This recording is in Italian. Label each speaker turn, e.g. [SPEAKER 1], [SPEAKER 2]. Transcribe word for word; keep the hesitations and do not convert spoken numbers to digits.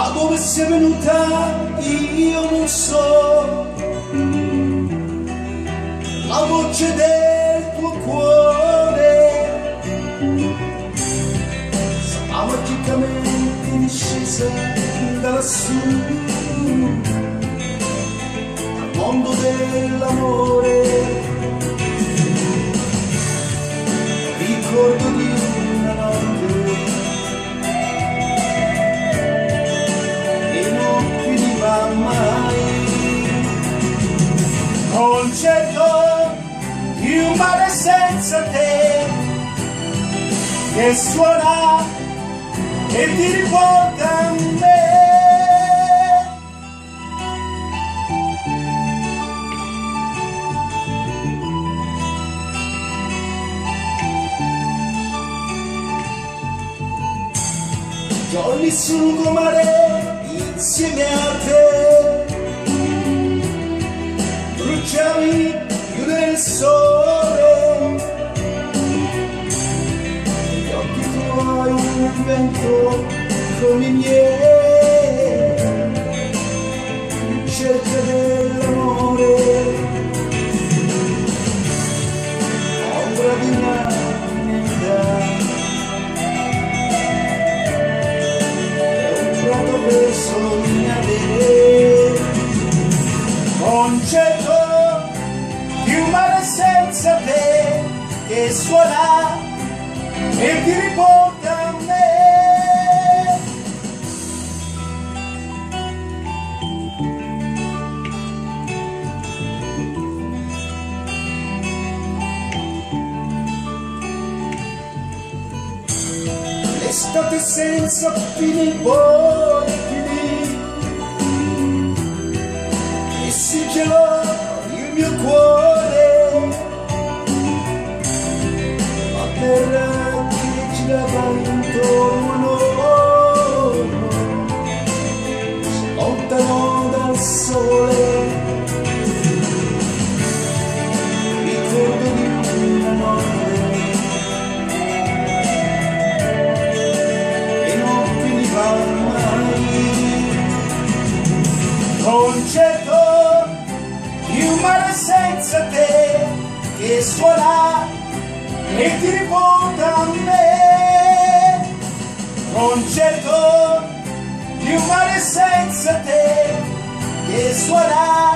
[SPEAKER 1] Da dove sei venuta io non so, la voce del tuo cuore sarà magicamente discesa da lassù, dal mondo dell'amore. Ricordo di una notte mai, concerto di un mare senza te che suona e ti riporta a me. Giorni sul lungomare insieme a te, bruciavi più del sole, gli occhi tuoi un vento come i miei, in cerca dell'amore, ombra di una nera, per sognare, concetto di un mare senza te che suona e ti riporta a me. L'estate senza fine volti e si gelò il mio cuore, la terra che girava intorno a noi si allontanò dal sole. Ricordo di una notte concerto di un mare senza te che suona e ti riporta a me, concerto di un mare senza te che suona